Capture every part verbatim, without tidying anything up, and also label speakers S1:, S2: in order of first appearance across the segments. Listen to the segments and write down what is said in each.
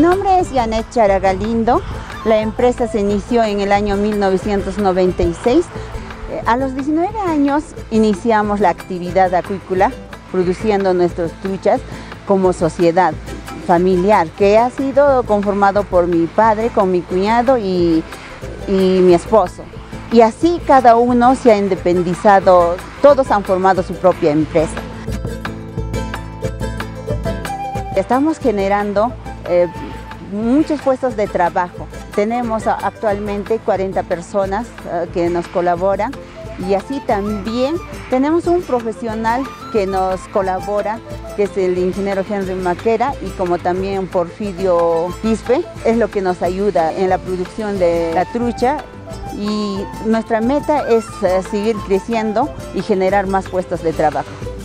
S1: nombre es Janet Charagalindo. La empresa se inició en el año mil novecientos noventa y seis. A los diecinueve años iniciamos la actividad acuícola, produciendo nuestras truchas como sociedad familiar, que ha sido conformado por mi padre, con mi cuñado y, y mi esposo. Y así cada uno se ha independizado, todos han formado su propia empresa. Estamos generando eh, muchos puestos de trabajo. Tenemos actualmente cuarenta personas eh, que nos colaboran y así también tenemos un profesional que nos colabora, que es el ingeniero Henry Maquera, y como también Porfirio Quispe, es lo que nos ayuda en la producción de la trucha. Y nuestra meta es eh, seguir creciendo y generar más puestos de trabajo.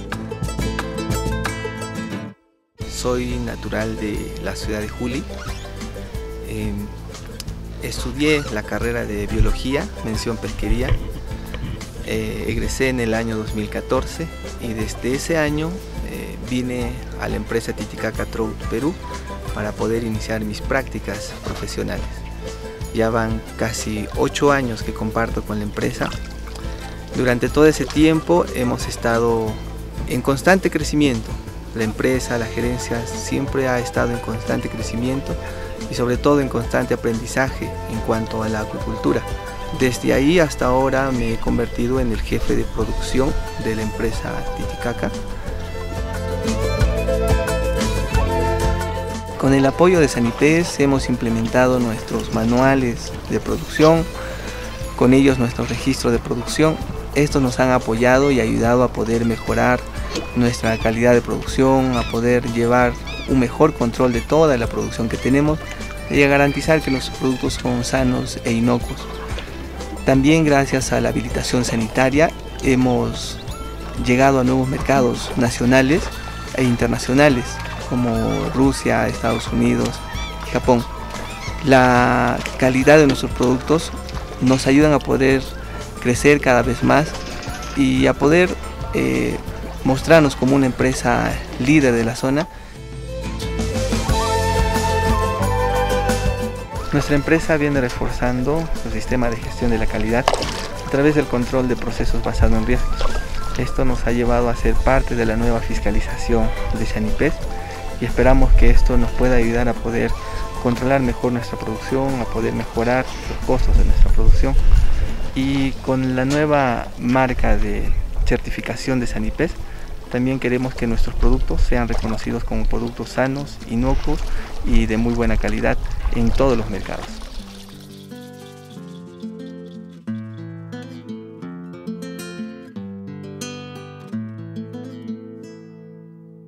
S2: Soy natural de la ciudad de Juli. Eh, estudié la carrera de biología, mención pesquería. Eh, egresé en el año dos mil catorce y desde ese año eh, vine a la empresa Titicaca Trout Perú para poder iniciar mis prácticas profesionales. Ya van casi ocho años que comparto con la empresa. Durante todo ese tiempo hemos estado en constante crecimiento. La empresa, la gerencia siempre ha estado en constante crecimiento y sobre todo en constante aprendizaje en cuanto a la acuicultura. Desde ahí hasta ahora me he convertido en el jefe de producción de la empresa Titicaca. Con el apoyo de Sanipes hemos implementado nuestros manuales de producción, con ellos nuestro registro de producción. Estos nos han apoyado y ayudado a poder mejorar nuestra calidad de producción, a poder llevar un mejor control de toda la producción que tenemos y a garantizar que nuestros productos son sanos e inocuos. También gracias a la habilitación sanitaria hemos llegado a nuevos mercados nacionales e internacionales como Rusia, Estados Unidos y Japón. La calidad de nuestros productos nos ayudan a poder crecer cada vez más y a poder eh, mostrarnos como una empresa líder de la zona. Nuestra empresa viene reforzando su sistema de gestión de la calidad a través del control de procesos basado en riesgos. Esto nos ha llevado a ser parte de la nueva fiscalización de Sanipes y esperamos que esto nos pueda ayudar a poder controlar mejor nuestra producción, a poder mejorar los costos de nuestra producción. Y con la nueva marca de certificación de Sanipes, también queremos que nuestros productos sean reconocidos como productos sanos, inocuos y de muy buena calidad en todos los mercados.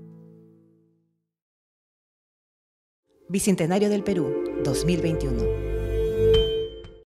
S3: Bicentenario del Perú, dos mil veintiuno.